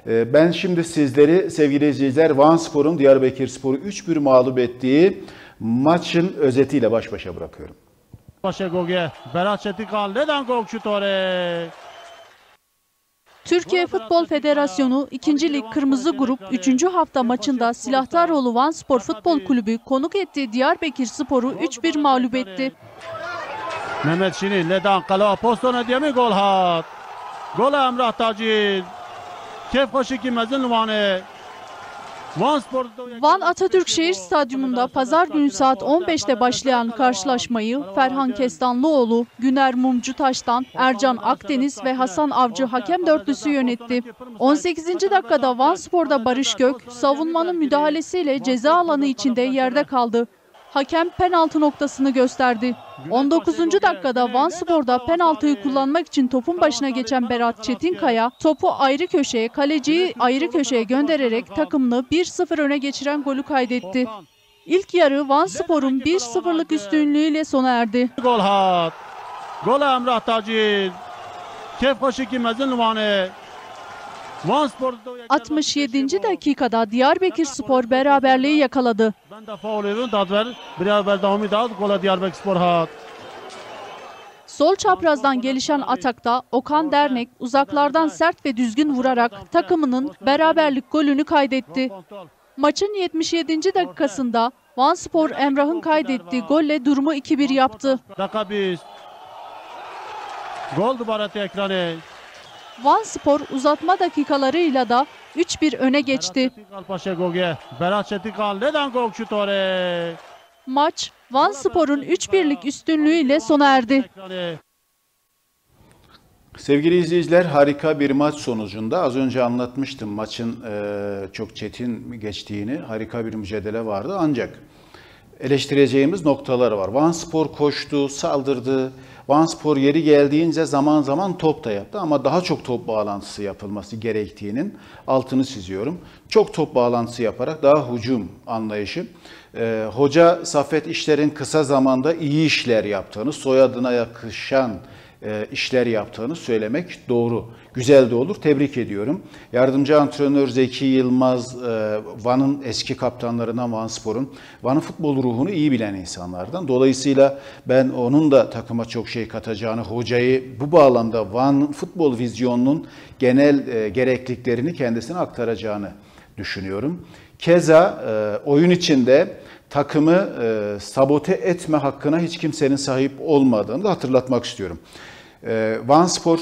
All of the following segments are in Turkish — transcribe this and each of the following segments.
Ben şimdi sizleri sevgili izleyiciler Vanspor'un Diyarbakırspor'u 3-1 mağlup ettiği maçın özetiyle baş başa bırakıyorum. Türkiye Futbol Federasyonu 2. Lig Kırmızı Grup 3. hafta maçında Silahdaroğlu Vanspor Futbol Kulübü konuk ettiği Diyarbakırspor'u 3-1 mağlup etti. Mehmet Şini ledan qala postona diyemi gol hat. Gol Emrah Tacir. Keyf hoşiki mezin vane. Van Atatürk Şehir Stadyumunda pazar günü saat 15'te başlayan karşılaşmayı Ferhan Kestanlıoğlu, Güner Mumcutaş'tan Ercan Akdeniz ve Hasan Avcı hakem dörtlüsü yönetti. 18. dakikada Vanspor'da Barış Gök savunmanın müdahalesiyle ceza alanı içinde yerde kaldı. Hakem penaltı noktasını gösterdi. 19. dakikada Vanspor'da penaltıyı kullanmak için topun başına geçen Berat Çetinkaya topu ayrı köşeye, kaleciyi ayrı köşeye göndererek takımını 1-0 öne geçiren golü kaydetti. İlk yarı Vanspor'un 1-0'lık üstünlüğüyle sona erdi. Gol hat. Gol Emrah Tacir. Keyf hoşiki mezin vane. 67. dakikada Diyarbakırspor beraberliği yakaladı. Sol çaprazdan gelişen atakta Okan Dernek uzaklardan sert ve düzgün vurarak takımının beraberlik golünü kaydetti. Maçın 77. dakikasında Vanspor Emrah'ın kaydettiği golle durumu 2-1 yaptı. Vanspor uzatma dakikalarıyla da 3-1 öne geçti. Maç Vanspor'un 3-1'lik üstünlüğüyle sona erdi. Sevgili izleyiciler, harika bir maç sonucunda az önce anlatmıştım maçın çok çetin geçtiğini, harika bir mücadele vardı ancak eleştireceğimiz noktalar var. Vanspor koştu, saldırdı. Vanspor yeri geldiğince zaman zaman top da yaptı ama daha çok top bağlantısı yapılması gerektiğinin altını çiziyorum. Çok top bağlantısı yaparak daha hücum anlayışı. Hoca Saffet İşler'in kısa zamanda iyi işler yaptığını, soyadına yakışan işler yaptığını söylemek doğru. Güzel de olur. Tebrik ediyorum. Yardımcı antrenör Zeki Yılmaz, Van'ın eski kaptanlarından Vanspor'un, Van'ın futbol ruhunu iyi bilen insanlardan. Dolayısıyla ben onun da takıma çok şey katacağını, hocayı bu bağlamda Van futbol vizyonunun genel gerekliliklerini kendisine aktaracağını düşünüyorum. Keza oyun içinde takımı sabote etme hakkına hiç kimsenin sahip olmadığını da hatırlatmak istiyorum. Vanspor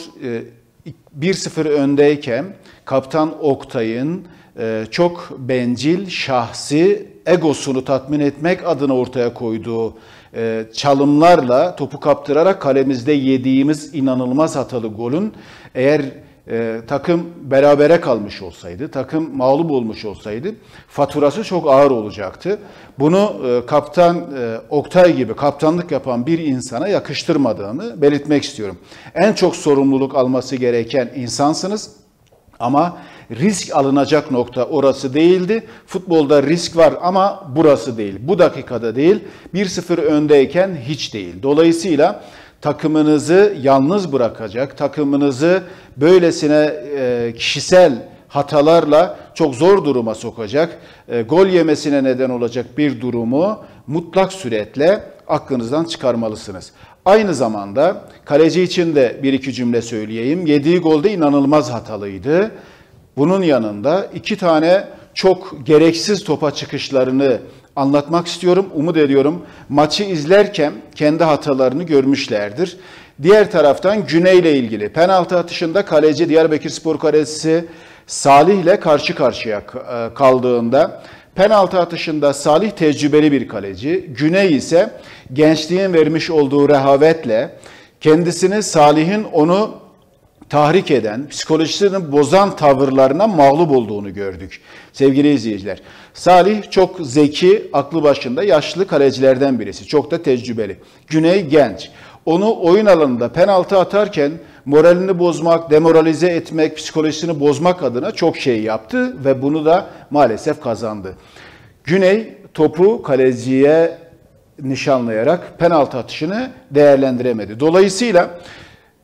1-0 öndeyken kaptan Oktay'ın çok bencil, şahsi, egosunu tatmin etmek adına ortaya koyduğu çalımlarla topu kaptırarak kalemizde yediğimiz inanılmaz hatalı golün eğer takım berabere kalmış olsaydı, takım mağlup olmuş olsaydı faturası çok ağır olacaktı. Bunu kaptan Oktay gibi kaptanlık yapan bir insana yakıştırmadığını belirtmek istiyorum. En çok sorumluluk alması gereken insansınız ama risk alınacak nokta orası değildi. Futbolda risk var ama burası değil. Bu dakikada değil. 1-0 öndeyken hiç değil. Dolayısıyla takımınızı yalnız bırakacak, takımınızı böylesine kişisel hatalarla çok zor duruma sokacak, gol yemesine neden olacak bir durumu mutlak suretle aklınızdan çıkarmalısınız. Aynı zamanda kaleci için de bir iki cümle söyleyeyim. Yediği golde inanılmaz hatalıydı. Bunun yanında 2 tane çok gereksiz topa çıkışlarını anlatmak istiyorum. Umut ediyorum maçı izlerken kendi hatalarını görmüşlerdir. Diğer taraftan Güney ile ilgili penaltı atışında kaleci Diyarbakırspor kalecisi Salih ile karşı karşıya kaldığında penaltı atışında Salih tecrübeli bir kaleci. Güney ise gençliğin vermiş olduğu rehavetle kendisini Salih'in onu tahrik eden, psikolojisini bozan tavırlarına mağlup olduğunu gördük. Sevgili izleyiciler, Salih çok zeki, aklı başında, yaşlı kalecilerden birisi. Çok da tecrübeli. Güney genç. Onu oyun alanında penaltı atarken moralini bozmak, demoralize etmek, psikolojisini bozmak adına çok şey yaptı ve bunu da maalesef kazandı. Güney topu kaleciye nişanlayarak penaltı atışını değerlendiremedi. Dolayısıyla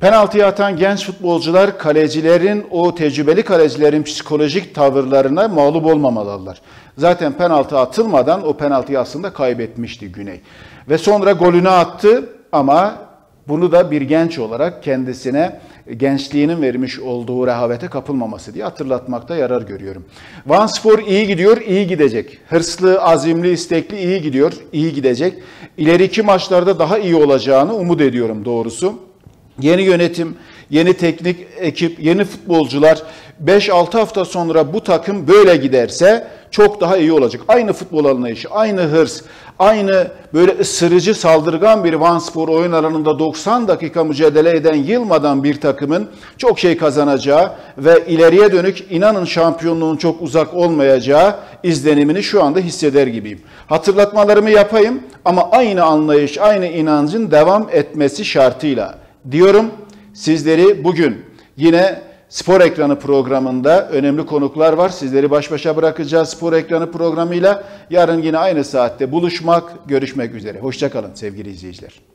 Penaltıya atan genç futbolcular kalecilerin, o tecrübeli kalecilerin psikolojik tavırlarına mağlup olmamalılar. Zaten penaltı atılmadan o penaltıyı aslında kaybetmişti Güney. Ve sonra golünü attı ama bunu da bir genç olarak kendisine gençliğinin vermiş olduğu rehavete kapılmaması diye hatırlatmakta yarar görüyorum. Vanspor iyi gidiyor, iyi gidecek. Hırslı, azimli, istekli iyi gidiyor, iyi gidecek. İleriki maçlarda daha iyi olacağını umut ediyorum doğrusu. Yeni yönetim, yeni teknik ekip, yeni futbolcular 5-6 hafta sonra bu takım böyle giderse çok daha iyi olacak. Aynı futbol anlayışı, aynı hırs, aynı böyle ısırıcı, saldırgan bir Vanspor oyun alanında 90 dakika mücadele eden, yılmadan bir takımın çok şey kazanacağı ve ileriye dönük inanın şampiyonluğun çok uzak olmayacağı izlenimini şu anda hisseder gibiyim. Hatırlatmalarımı yapayım ama aynı anlayış, aynı inancın devam etmesi şartıyla diyorum. Sizleri bugün yine Spor Ekranı programında önemli konuklar var. Sizleri baş başa bırakacağız Spor Ekranı programıyla. Yarın yine aynı saatte buluşmak, görüşmek üzere. Hoşça kalın sevgili izleyiciler.